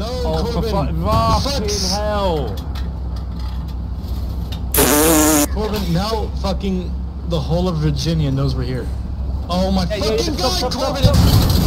No, Oh, Corbin. fucking hell. Corbin, now fucking the whole of Virginia knows we're here. Oh my fucking god, Corbin!